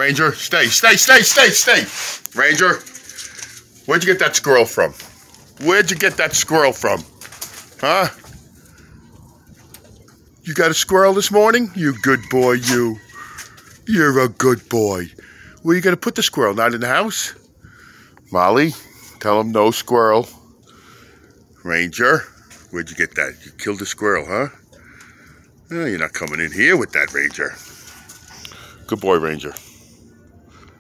Ranger, stay. Ranger, where'd you get that squirrel from? Where'd you get that squirrel from? Huh? You got a squirrel this morning? You good boy, you. You're a good boy. Where you gonna put the squirrel? Not in the house? Molly, tell him no squirrel. Ranger, where'd you get that? You killed a squirrel, huh? Oh, you're not coming in here with that, Ranger. Good boy, Ranger.